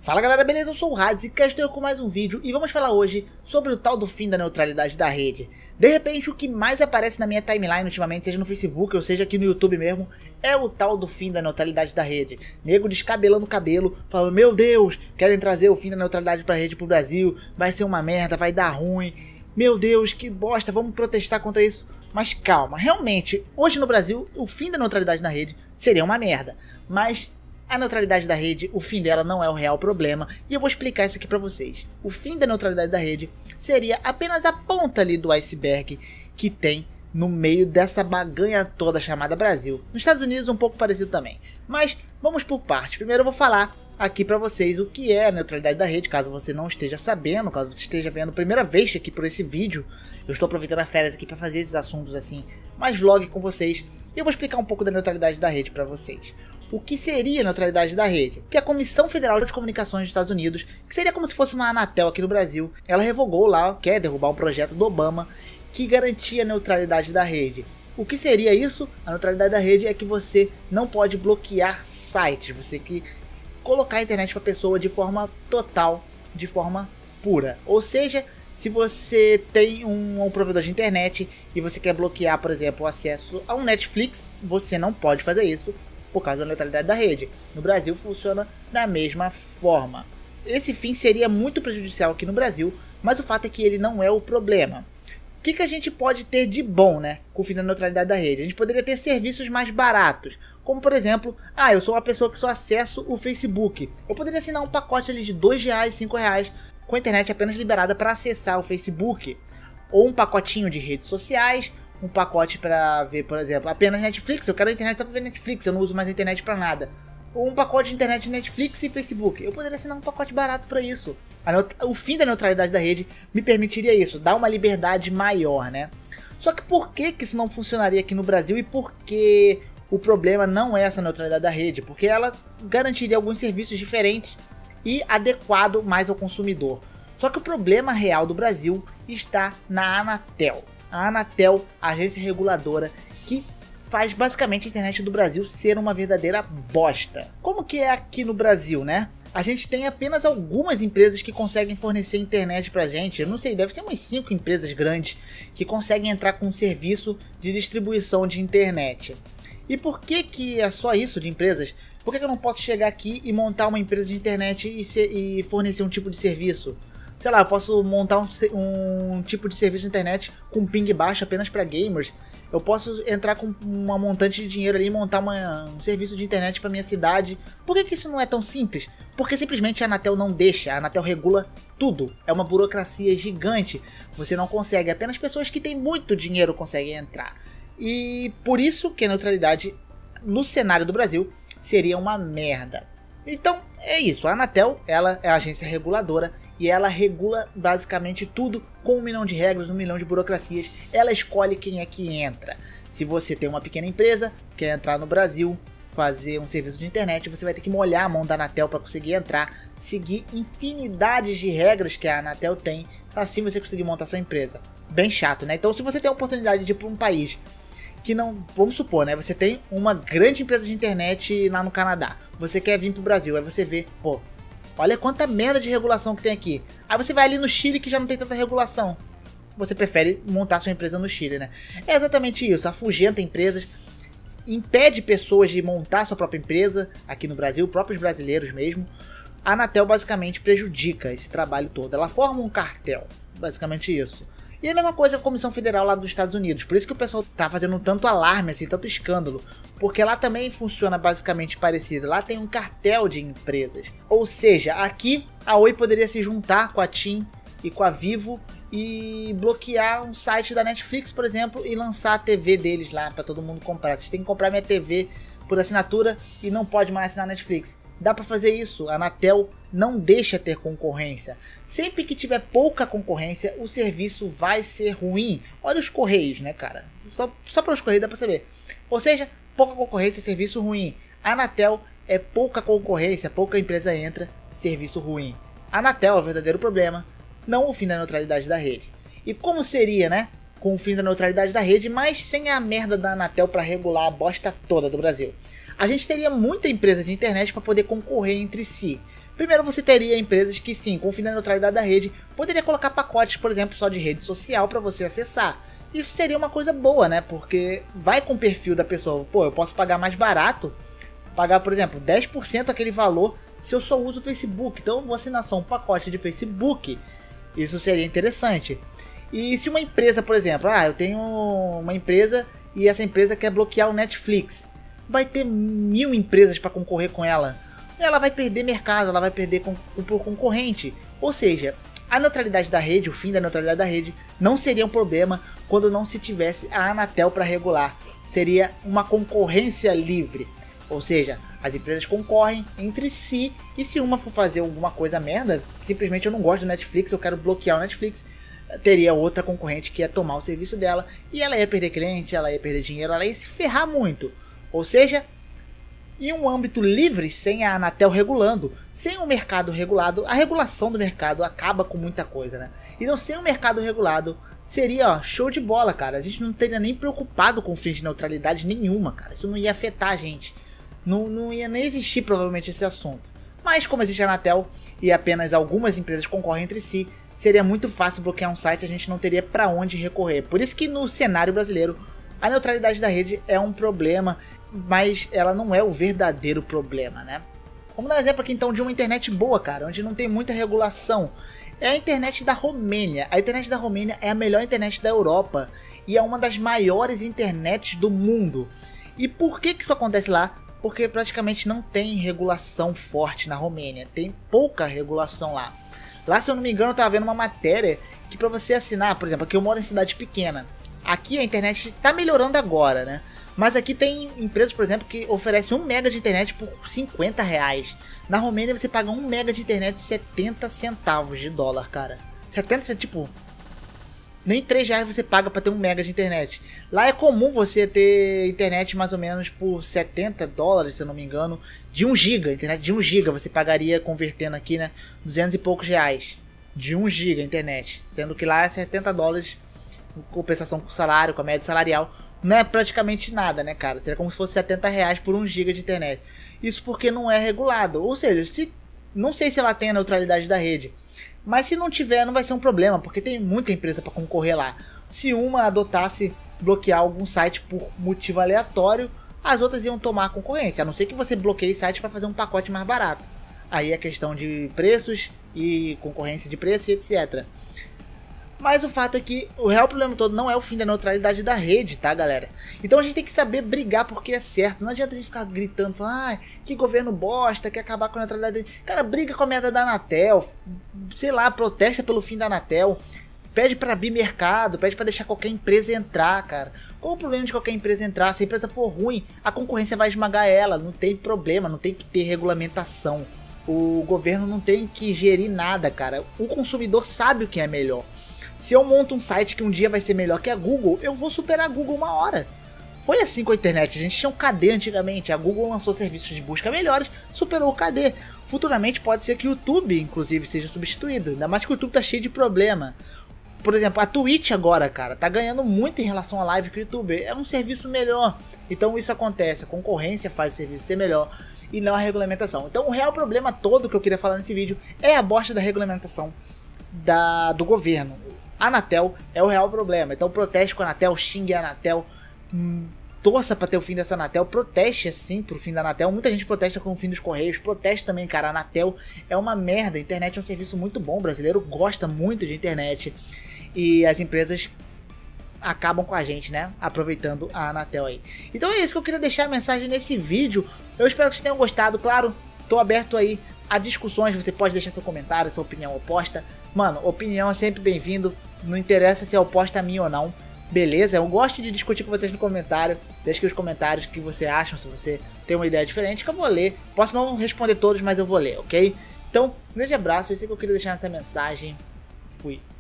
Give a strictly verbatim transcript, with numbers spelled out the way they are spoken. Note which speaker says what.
Speaker 1: Fala galera, beleza? Eu sou o Hades e cá estou eu com mais um vídeo e vamos falar hoje sobre o tal do fim da neutralidade da rede. De repente o que mais aparece na minha timeline ultimamente, seja no Facebook ou seja aqui no YouTube mesmo, é o tal do fim da neutralidade da rede. Nego descabelando o cabelo, falando, meu Deus, querem trazer o fim da neutralidade pra rede pro Brasil, vai ser uma merda, vai dar ruim, meu Deus, que bosta, vamos protestar contra isso. Mas calma, realmente, hoje no Brasil o fim da neutralidade na rede seria uma merda, mas a neutralidade da rede, o fim dela não é o real problema, e eu vou explicar isso aqui pra vocês. O fim da neutralidade da rede seria apenas a ponta ali do iceberg que tem no meio dessa baganha toda chamada Brasil. Nos Estados Unidos um pouco parecido também, mas vamos por partes. Primeiro eu vou falar aqui pra vocês o que é a neutralidade da rede, caso você não esteja sabendo, caso você esteja vendo a primeira vez aqui por esse vídeo. Eu estou aproveitando as férias aqui pra fazer esses assuntos assim, mais vlog com vocês, e eu vou explicar um pouco da neutralidade da rede pra vocês. O que seria a neutralidade da rede? Que a Comissão Federal de Comunicações dos Estados Unidos, que seria como se fosse uma Anatel aqui no Brasil, ela revogou lá, quer derrubar um projeto do Obama que garantia a neutralidade da rede. O que seria isso? A neutralidade da rede é que você não pode bloquear sites, você que colocar a internet para a pessoa de forma total, de forma pura. Ou seja, se você tem um, um provedor de internet e você quer bloquear, por exemplo, o acesso a um Netflix, você não pode fazer isso por causa da neutralidade da rede. No Brasil funciona da mesma forma. Esse fim seria muito prejudicial aqui no Brasil, mas o fato é que ele não é o problema. O que, que a gente pode ter de bom, né, com o fim da neutralidade da rede? A gente poderia ter serviços mais baratos, como por exemplo, ah, eu sou uma pessoa que só acesso o Facebook. Eu poderia assinar um pacote ali de dois reais, cinco reais, com a internet apenas liberada para acessar o Facebook. Ou um pacotinho de redes sociais, um pacote para ver, por exemplo, apenas Netflix. Eu quero a internet só para ver Netflix, eu não uso mais a internet para nada. Ou um pacote de internet Netflix e Facebook. Eu poderia assinar um pacote barato para isso. O fim da neutralidade da rede me permitiria isso, dar uma liberdade maior, né? Só que por que que isso não funcionaria aqui no Brasil e por que o problema não é essa neutralidade da rede? Porque ela garantiria alguns serviços diferentes e adequado mais ao consumidor. Só que o problema real do Brasil está na Anatel. A Anatel, a agência reguladora que faz basicamente a internet do Brasil ser uma verdadeira bosta. Como que é aqui no Brasil, né? A gente tem apenas algumas empresas que conseguem fornecer internet pra gente. Eu não sei, deve ser umas cinco empresas grandes que conseguem entrar com um serviço de distribuição de internet. E por que que é só isso de empresas? Por que que eu não posso chegar aqui e montar uma empresa de internet e, ser, e fornecer um tipo de serviço? Sei lá, eu posso montar um, um tipo de serviço de internet com ping baixo apenas para gamers. Eu posso entrar com uma montante de dinheiro ali e montar uma, um serviço de internet para minha cidade. Por que que isso não é tão simples? Porque simplesmente a Anatel não deixa, a Anatel regula tudo. É uma burocracia gigante. Você não consegue, apenas pessoas que têm muito dinheiro conseguem entrar. E por isso que a neutralidade no cenário do Brasil seria uma merda. Então é isso, a Anatel ela é a agência reguladora e ela regula basicamente tudo com um milhão de regras, um milhão de burocracias. Ela escolhe quem é que entra. Se você tem uma pequena empresa, quer entrar no Brasil, fazer um serviço de internet, você vai ter que molhar a mão da Anatel para conseguir entrar, seguir infinidades de regras que a Anatel tem, assim você conseguir montar sua empresa. Bem chato, né? Então se você tem a oportunidade de ir para um país que não, vamos supor, né, você tem uma grande empresa de internet lá no Canadá, você quer vir pro Brasil, aí você vê, pô, olha quanta merda de regulação que tem aqui. Aí você vai ali no Chile que já não tem tanta regulação. Você prefere montar sua empresa no Chile, né? É exatamente isso, afugenta empresas, impede pessoas de montar sua própria empresa aqui no Brasil, próprios brasileiros mesmo. A Anatel basicamente prejudica esse trabalho todo, ela forma um cartel, basicamente isso. E a mesma coisa com a Comissão Federal lá dos Estados Unidos. Por isso que o pessoal tá fazendo tanto alarme, assim, tanto escândalo. Porque lá também funciona basicamente parecido. Lá tem um cartel de empresas. Ou seja, aqui a Oi poderia se juntar com a TIM e com a Vivo e bloquear um site da Netflix, por exemplo, e lançar a T V deles lá para todo mundo comprar. Vocês têm que comprar minha T V por assinatura e não pode mais assinar Netflix. Dá para fazer isso, a Anatel não deixa ter concorrência. Sempre que tiver pouca concorrência, o serviço vai ser ruim. Olha os Correios, né, cara? Só, só para os Correios dá para saber. Ou seja, pouca concorrência, serviço ruim. A Anatel é pouca concorrência, pouca empresa entra, serviço ruim. A Anatel é o verdadeiro problema, não o fim da neutralidade da rede. E como seria, né, com o fim da neutralidade da rede, mas sem a merda da Anatel para regular a bosta toda do Brasil? A gente teria muita empresa de internet para poder concorrer entre si. Primeiro, você teria empresas que sim, com o fim da neutralidade da rede, poderia colocar pacotes, por exemplo, só de rede social para você acessar. Isso seria uma coisa boa, né? Porque vai com o perfil da pessoa. Pô, eu posso pagar mais barato, pagar, por exemplo, dez por cento aquele valor se eu só uso o Facebook. Então eu vou assinar só um pacote de Facebook. Isso seria interessante. E se uma empresa, por exemplo, ah, eu tenho uma empresa e essa empresa quer bloquear o Netflix. Vai ter mil empresas para concorrer com ela. Ela vai perder mercado, ela vai perder com, por concorrente. Ou seja, a neutralidade da rede, o fim da neutralidade da rede, não seria um problema quando não se tivesse a Anatel para regular. Seria uma concorrência livre. Ou seja, as empresas concorrem entre si e se uma for fazer alguma coisa merda, simplesmente eu não gosto do Netflix, eu quero bloquear o Netflix, teria outra concorrente que ia tomar o serviço dela e ela ia perder cliente, ela ia perder dinheiro, ela ia se ferrar muito. Ou seja, em um âmbito livre, sem a Anatel regulando, sem o mercado regulado, a regulação do mercado acaba com muita coisa, né? Então, sem o mercado regulado, seria, ó, show de bola, cara. A gente não teria nem preocupado com fim de neutralidade nenhuma, cara. Isso não ia afetar a gente. Não, não ia nem existir, provavelmente, esse assunto. Mas, como existe a Anatel e apenas algumas empresas concorrem entre si, seria muito fácil bloquear um site, a gente não teria para onde recorrer. Por isso que no cenário brasileiro, a neutralidade da rede é um problema, mas ela não é o verdadeiro problema, né? Vamos dar um exemplo aqui então de uma internet boa, cara, onde não tem muita regulação. É a internet da Romênia. A internet da Romênia é a melhor internet da Europa e é uma das maiores internets do mundo. E por que que isso acontece lá? Porque praticamente não tem regulação forte na Romênia, tem pouca regulação lá. Lá, se eu não me engano, eu tava vendo uma matéria que para você assinar, por exemplo, aqui eu moro em cidade pequena. Aqui a internet tá melhorando agora, né? Mas aqui tem empresas, por exemplo, que oferecem um mega de internet por cinquenta reais. Na Romênia você paga um mega de internet setenta centavos de dólar, cara. setenta, tipo... Nem três reais você paga para ter um mega de internet. Lá é comum você ter internet mais ou menos por setenta dólares, se eu não me engano, de um giga. Internet de um giga você pagaria, convertendo aqui, né, duzentos e poucos reais. De um giga internet. Sendo que lá é setenta dólares, compensação com o salário, com a média salarial. Não é praticamente nada, né, cara? Seria como se fosse setenta reais por um giga de internet. Isso porque não é regulado. Ou seja, se não sei se ela tem a neutralidade da rede. Mas se não tiver, não vai ser um problema, porque tem muita empresa para concorrer lá. Se uma adotasse bloquear algum site por motivo aleatório, as outras iam tomar concorrência, a não ser que você bloqueie site para fazer um pacote mais barato. Aí é questão de preços e concorrência de preço e etcétera. Mas o fato é que o real problema todo não é o fim da neutralidade da rede, tá, galera? Então a gente tem que saber brigar porque é certo. Não adianta a gente ficar gritando, falando, ah, que governo bosta, quer acabar com a neutralidade da rede. Cara, briga com a merda da Anatel, sei lá, protesta pelo fim da Anatel, pede pra abrir mercado, pede pra deixar qualquer empresa entrar, cara. Qual o problema de qualquer empresa entrar? Se a empresa for ruim, a concorrência vai esmagar ela, não tem problema, não tem que ter regulamentação. O governo não tem que gerir nada, cara. O consumidor sabe o que é melhor. Se eu monto um site que um dia vai ser melhor que a Google, eu vou superar a Google uma hora. Foi assim com a internet, a gente tinha um K D antigamente, a Google lançou serviços de busca melhores, superou o K D. Futuramente pode ser que o YouTube, inclusive, seja substituído, ainda mais que o YouTube tá cheio de problema. Por exemplo, a Twitch agora, cara, tá ganhando muito em relação à live que o YouTube é um serviço melhor. Então isso acontece, a concorrência faz o serviço ser melhor e não a regulamentação. Então o real problema todo que eu queria falar nesse vídeo é a bosta da regulamentação da, do governo. A Anatel é o real problema, então proteste com a Anatel, xingue a Anatel, hum, torça pra ter o fim dessa Anatel, proteste assim pro fim da Anatel. Muita gente protesta com o fim dos Correios, proteste também, cara, a Anatel é uma merda, a internet é um serviço muito bom, o brasileiro gosta muito de internet e as empresas acabam com a gente, né, aproveitando a Anatel aí. Então é isso que eu queria deixar a mensagem nesse vídeo, eu espero que vocês tenham gostado, claro, tô aberto aí a discussões, você pode deixar seu comentário, sua opinião oposta. Mano, opinião é sempre bem-vindo, não interessa se é oposta a mim ou não, beleza? Eu gosto de discutir com vocês no comentário, deixa aqui os comentários o que você acham, se você tem uma ideia diferente, que eu vou ler. Posso não responder todos, mas eu vou ler, ok? Então, um grande abraço, esse é que eu queria deixar nessa mensagem, fui.